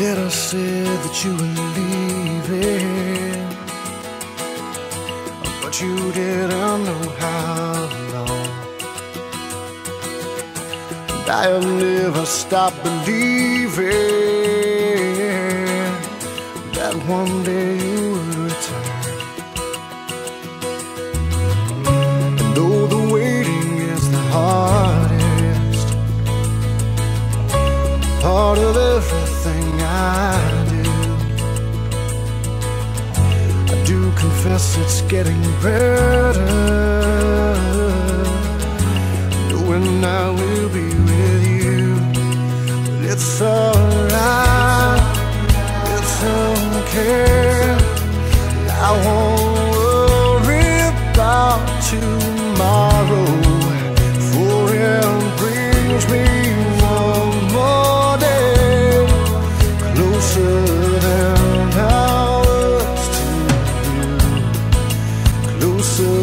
letter said that you were leaving, but you didn't know how long. And I have never stopped believing that one day you would return. And though the waiting is the hardest part of everything I do confess it's getting better, knowing I will be with you. But it's alright, it's okay. I won't worry about tomorrow, for it brings me one more day closer than I was to you, closer